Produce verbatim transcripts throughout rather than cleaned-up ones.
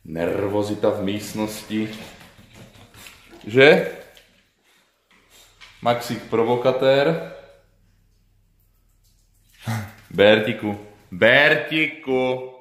Nervozita v místnosti. Že? Maxík provokatér. Bertiku. Bertiku.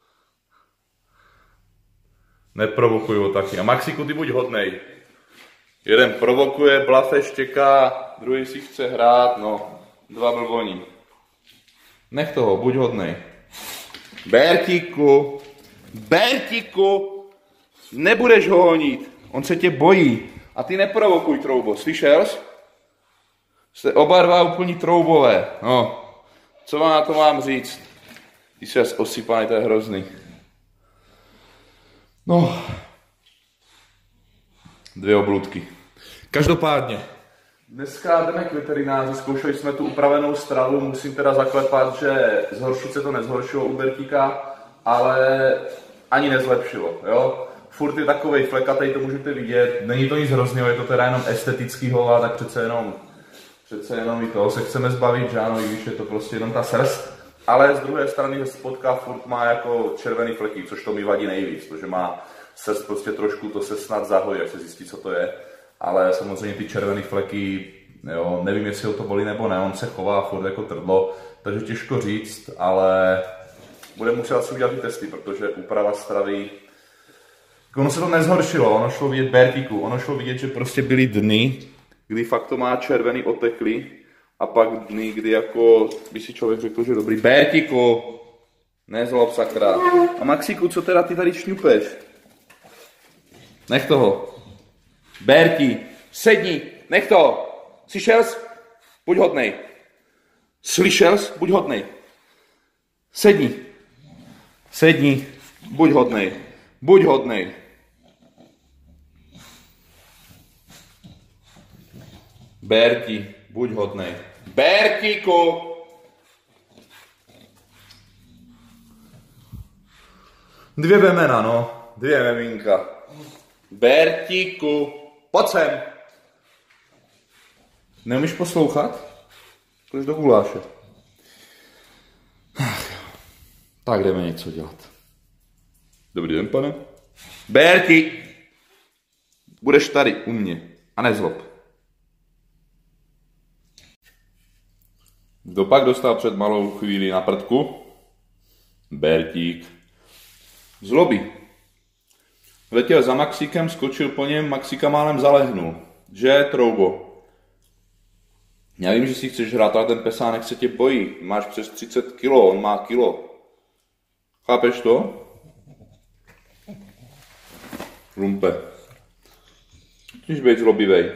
Neprovokuj ho taky. A Maxíku, ty buď hodnej. Jeden provokuje, blafe, štěká, druhý si chce hrát, no, dva blboní. Nech toho, buď hodnej. Bertiku. Bertiku. Nebudeš ho honit. On se tě bojí. A ty neprovokuj, troubo. Slyšel jsi? Jste oba dva úplní troubové. No. Co vám na to mám říct? Ty jsi jas osypaný, to je hrozný. No. Dvě obludky. Každopádně. Dneska jdeme k veterináři, zkoušeli jsme tu upravenou stravu, musím teda zaklepat, že zhoršit se to nezhoršilo u Bertíka, ale ani nezlepšilo, jo. Furt je takovej flekatej, to můžete vidět, není to nic hrozného, je to teda jenom estetickýho, a tak přece jenom, přece jenom i toho se chceme zbavit, že ano, i když je to prostě jenom ta srst, ale z druhé strany spodka furt má jako červený fleky, což to mi vadí nejvíc, protože má srst prostě trošku, to se snad zahojí, jak se zjistí, co to je, ale samozřejmě ty červený fleky, jo, nevím, jestli ho to bolí nebo ne, on se chová furt jako trdlo, takže těžko říct, ale bude muset asi udělat ty testy, protože úprava stravy, ono se to nezhoršilo, ono šlo vidět Bertíku, ono šlo vidět, že prostě byly dny, kdy fakt to má červený oteklý a pak dny, kdy jako by si člověk řekl, že dobrý. Bertíku, nezlob sakra. A Maxíku, co teda ty tady šňupeš? Nech toho. Bertí, sedni, nech toho. Slyšel jsi? Buď hodnej. Slyšel jsi? Buď hodnej. Sedni. Sedni, buď hodnej. Buď hodnej. Berti, buď hodnej. Bertíku! Dvě vemena, no. Dvě veminka. Bertíku, pojď sem. Neumíš poslouchat? Půjdeš do guláše. Tak jdeme něco dělat. Dobrý den, pane. Berti! Budeš tady u mě. A nezlob. Kdo pak dostal před malou chvíli na prdku? Bertík. Zlobí. Letěl za Maxíkem, skočil po něm, Maxíka málem zalehnul. Že, troubo? Já vím, že si chceš hrát, ale ten pesánek se tě bojí. Máš přes třicet kilo, on má kilo. Chápeš to? Lumpe. Nesmíš být zlobivej.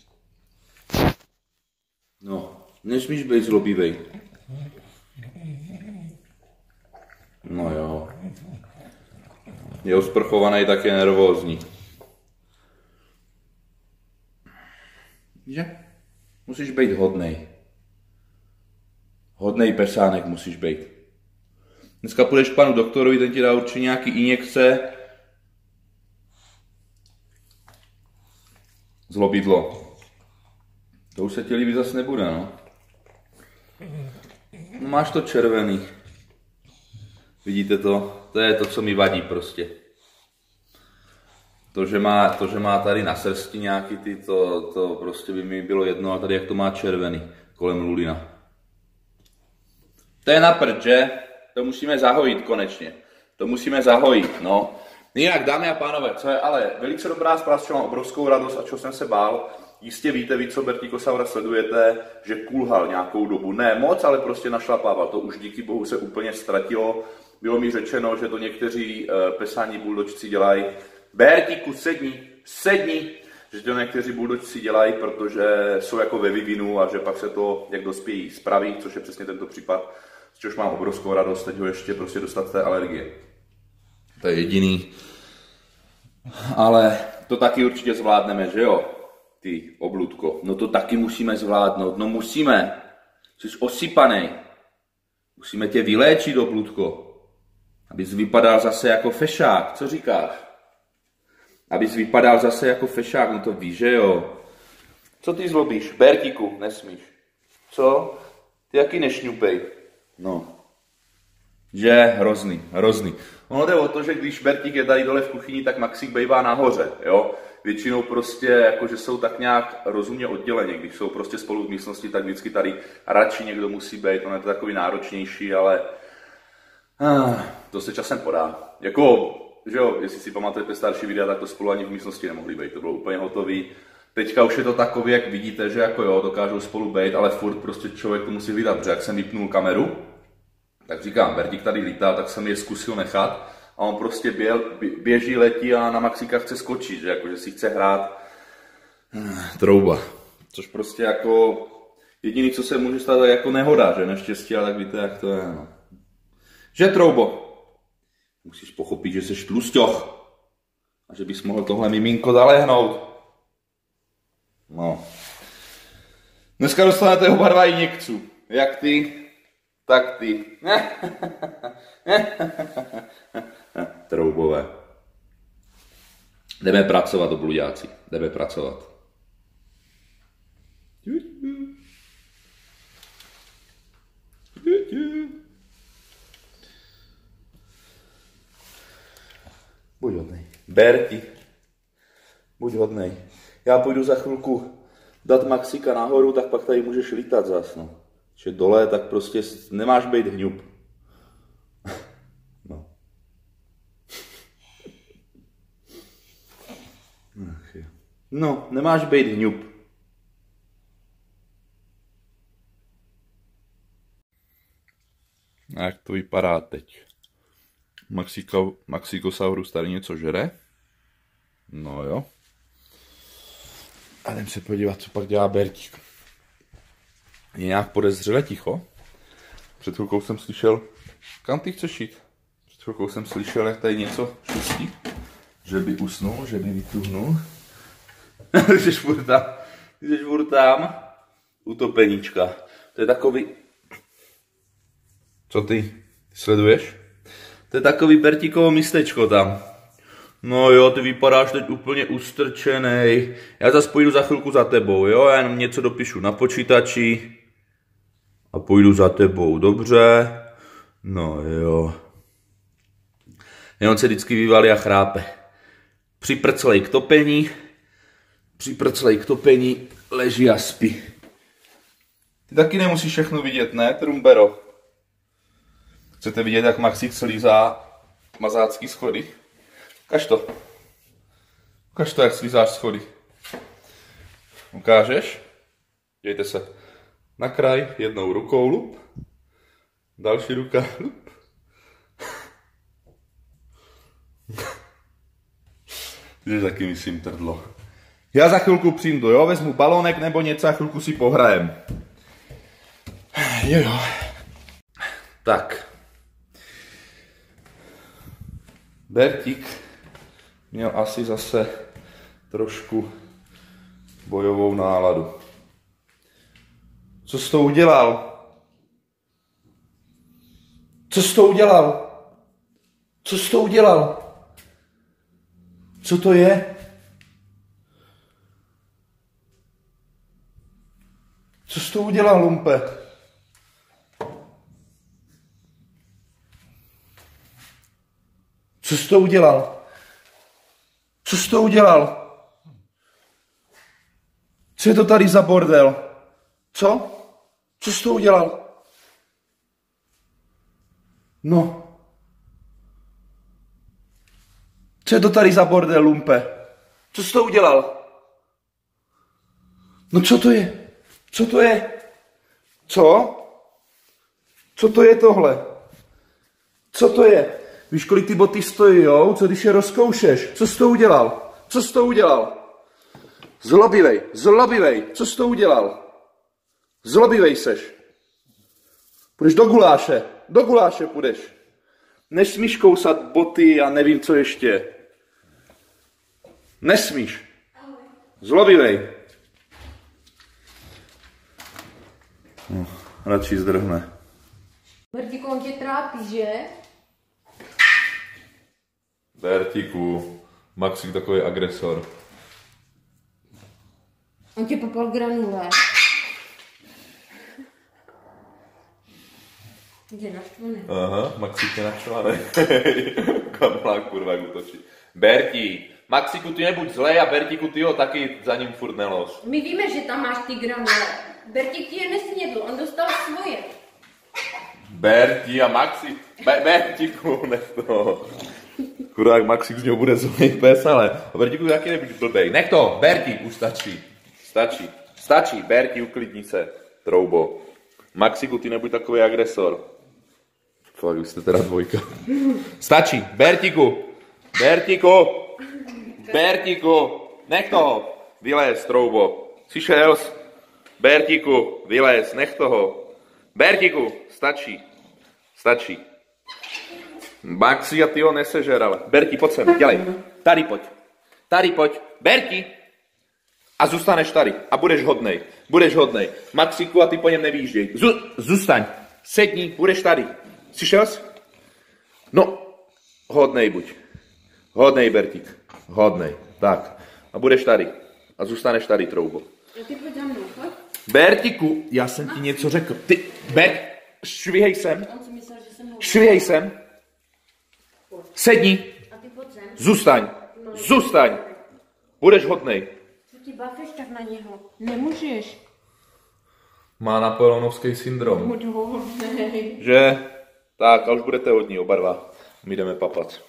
No, nesmíš být zlobivej. No jo. Je osprchovaný, tak je nervózní. Že? Musíš být hodnej. Hodnej pesánek musíš být. Dneska půjdeš k panu doktorovi, ten ti dá určitě nějaký injekce. Zlobidlo. To už se ti líbit zase nebude, no. No máš to červený. Vidíte to? To je to, co mi vadí prostě. To, že má, to, že má tady na srsti nějaký ty, to, to prostě by mi bylo jedno, a tady jak to má červený kolem lulina. To je na prd, že? To musíme zahojit konečně. To musíme zahojit, no. Jinak, dámy a pánové, co je ale velice dobrá zpráva, co mám obrovskou radost a čeho jsem se bál. Jistě víte, vy, co Bertikosaura sledujete, že kulhal nějakou dobu. Ne moc, ale prostě našlapával. To už díky bohu se úplně ztratilo. Bylo mi řečeno, že to někteří pesání buldočci dělají. Bertíku, sedni, sedni, že to někteří buldočci dělají, protože jsou jako ve vyvinu a že pak se to, jak dospějí, spraví, což je přesně tento případ, z čehož mám obrovskou radost teď ho ještě prostě dostat z té alergie. To je jediný. Ale to taky určitě zvládneme, že jo? Ty, obludko. No to taky musíme zvládnout, no musíme. Jsi osypanej. Musíme tě vyléčit, obludko. Abys vypadal zase jako fešák, co říkáš? Abys vypadal zase jako fešák, no to víš, že jo? Co ty zlobíš? Bertíku, nesmíš. Co? Ty jaký nešňupej. No. Že hrozný, hrozný. Ono jde o to, že když Bertík je tady dole v kuchyni, tak Maxík bejvá nahoře, jo. Většinou prostě, jakože jsou tak nějak rozumně odděleni, když jsou prostě spolu v místnosti, tak vždycky tady radši někdo musí být, ono je to takový náročnější, ale ah, to se časem podá. Jako, že jo, jestli si pamatujete starší videa, tak to spolu ani v místnosti nemohli být, to bylo úplně hotový. Teďka už je to takový, jak vidíte, že jako jo, dokážou spolu být, ale furt prostě člověk to musí hlídat, protože jak jsem vypnul kameru, tak říkám, Bertík tady lítá, tak jsem je zkusil nechat a on prostě běl, běží, letí a na Maxíka chce skočit, že, jako, že si chce hrát trouba. Což prostě jako jediný, co se může stát, je jako nehoda, že neštěstí, ale tak víte, jak to je. No. Že troubo, musíš pochopit, že jsi tlusťoch a že bys mohl tohle miminko zalehnout. No. Dneska dostanete oba dva injekců. Jak ty, tak ty. Troubové. Jdeme pracovat, obluďáci. Jdeme pracovat. Buď hodnej. Berti. Buď hodnej. Já půjdu za chvilku dát Maxíka nahoru, tak pak tady můžeš lítat zas, no. Že dole, tak prostě nemáš být hňup. No. No, nemáš být hňup. A jak to vypadá teď? Maxiko, Maxikosaurus tady něco žere? No jo. A jdem se podívat, co pak dělá Bertík. Je nějak podezřele ticho. Před chvilkou jsem slyšel, kam ty chceš jít? Před chvilkou jsem slyšel, jak tady něco šustí. Že by usnul, že by vytuhnul. Jsi furt tam, jsi furt tam. Utopeníčka. To je takový... Co ty sleduješ? To je takový Bertíkovo místečko tam. No jo, ty vypadáš teď úplně ustrčenej. Já zase půjdu za chvilku za tebou, jo? Já jenom něco dopíšu na počítači. A půjdu za tebou, dobře? No jo. Jenom se vždycky vyvalí a chrápe. Připrclej k topení. Připrclej k topení, leží a spí. Ty taky nemusíš všechno vidět, ne, Trumbero? Chcete vidět, jak Maxík slízá mazácký schody? Ukaž to. Ukaž to, jak slízáš schody. Ukážeš? Dějte se. Na kraj jednou rukou lup. Další ruka lup. Že taky myslím trdlo. Já za chvilku přijdu, jo? Vezmu balónek nebo něco a chvilku si pohrajem. Jo, jo. Tak. Bertík měl asi zase trošku bojovou náladu. Co jsi to udělal? Co jsi to udělal? Co jsi to udělal? Co to je? Co jsi to udělal, lumpe? Co jsi to udělal? Co jsi to udělal? Co je to tady za bordel? Co? Co jsi to udělal? No. Co je to tady za bordel, lumpe? Co jsi to udělal? No co to je? Co to je? Co? Co to je tohle? Co to je? Víš, kolik ty boty stojí, jo? Co když je rozkoušeš? Co jsi to udělal? Co jsi to udělal? Zlobivej, zlobivej. Co jsi to udělal? Zlobivej seš. Půjdeš do guláše. Do guláše půjdeš. Nesmíš kousat boty a nevím, co ještě. Nesmíš. Zlobivej. No, radši zdrhne. Bertíku, on tě trápí, že? Bertíku, Maxík takový agresor. On tě popal granule. Je naštvaný. Aha, Maxík je naštvaný. Kamala kurva jak útočí. Berti, Maxíku, ty nebuď zlej a Bertíku, ty ho taky za ním furt nelož. My víme, že tam máš ty granule. Bertík ti je nesnědl, on dostal svoje. Berti a Maxi, Be- Bertíku, nech to. Chudák Maxík z něho bude zlej pes, ale Bertíku taky nebuď blbej. Nech to, Berti, už stačí. Stačí, stačí, Berti, uklidni se, troubo. Maxíku, ty nebuď takový agresor. Fakt, vy jste teda dvojka. Stačí, Bertíku, Bertíku, Bertíku, nech toho, vylez, troubo. Slyšel jsi? Bertíku, vylez, nech toho. Bertíku, stačí, stačí. Maxi a ty ho nesežer, ale. Berti, pojď sem, dělej. Tady pojď, tady pojď, Berti. A zůstaneš tady a budeš hodnej, budeš hodnej. Maxíku a ty po něm nevýjížděj. Zu- zůstaň, sedni, budeš tady. Slyšel jsi? No, hodnej buď. Hodnej, Bertík, hodnej. Tak, a budeš tady. A zůstaneš tady, troubo. A ty pojď za mnou, pojď. Bertíku, já jsem ti něco řekl. Ty, Bert, švihej sem. On si myslel, že jsem ho... Švihej sem. Sedni. A ty pojď sem. Zůstaň. Zůstaň. Budeš hodnej. Co ti bafeš tak na něho? Nemůžeš. Má napoleonovský syndrom. Buď hodnej. Že? Tak, a už budete hodní, oba dva. My jdeme papat.